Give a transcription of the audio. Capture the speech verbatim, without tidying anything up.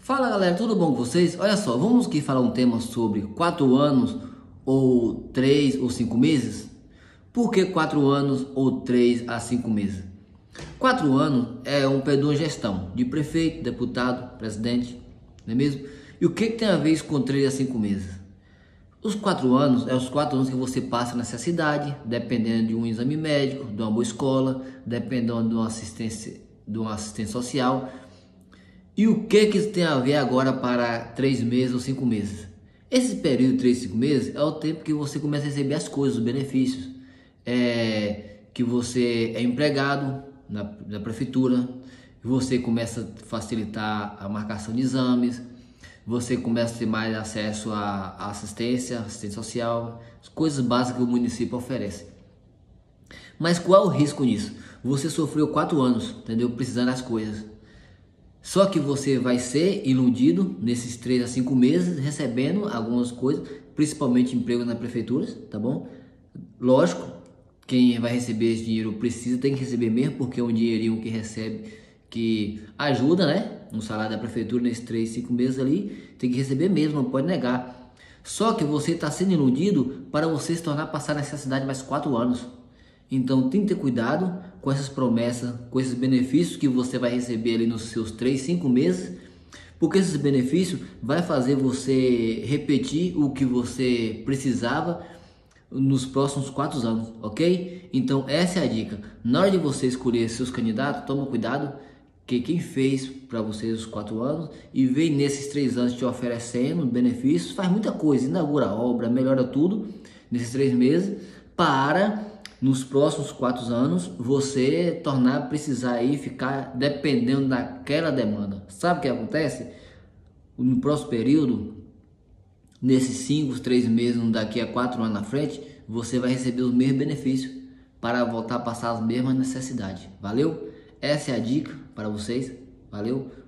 Fala galera, tudo bom com vocês? Olha só, vamos aqui falar um tema sobre quatro anos ou três ou cinco meses? Por que quatro anos ou três a cinco meses? Quatro anos é um período de gestão de prefeito, deputado, presidente, não é mesmo? E o que, que tem a ver isso com três a cinco meses? Os quatro anos é os quatro anos que você passa nessa cidade, dependendo de um exame médico, de uma boa escola, dependendo de uma assistência, de uma assistência social. E o que que isso tem a ver agora para três meses ou cinco meses? Esse período de três, cinco meses é o tempo que você começa a receber as coisas, os benefícios. É, que você é empregado na, na prefeitura, você começa a facilitar a marcação de exames, você começa a ter mais acesso à, à assistência, assistência social, as coisas básicas que o município oferece. Mas qual é o risco nisso? Você sofreu quatro anos, entendeu? Precisando das coisas. Só que você vai ser iludido nesses três a cinco meses recebendo algumas coisas, principalmente emprego na prefeitura, tá bom? Lógico, quem vai receber esse dinheiro precisa, tem que receber mesmo, porque é um dinheirinho que recebe, que ajuda, né? No salário da prefeitura nesses três, cinco meses ali, tem que receber mesmo, não pode negar. Só que você está sendo iludido para você se tornar passar necessidade mais quatro anos. Então tem que ter cuidado com essas promessas, com esses benefícios que você vai receber ali nos seus três, cinco meses, porque esses benefícios vai fazer você repetir o que você precisava nos próximos quatro anos, ok? Então essa é a dica. Na hora de você escolher seus candidatos, toma cuidado que quem fez para vocês os quatro anos e vem nesses três anos te oferecendo benefícios, faz muita coisa, inaugura a obra, melhora tudo nesses três meses para nos próximos quatro anos você tornar precisar aí ficar dependendo daquela demanda. Sabe o que acontece? No próximo período, nesses cinco, três meses, daqui a quatro anos na frente, você vai receber os mesmos benefícios para voltar a passar as mesmas necessidades. Valeu? Essa é a dica para vocês. Valeu?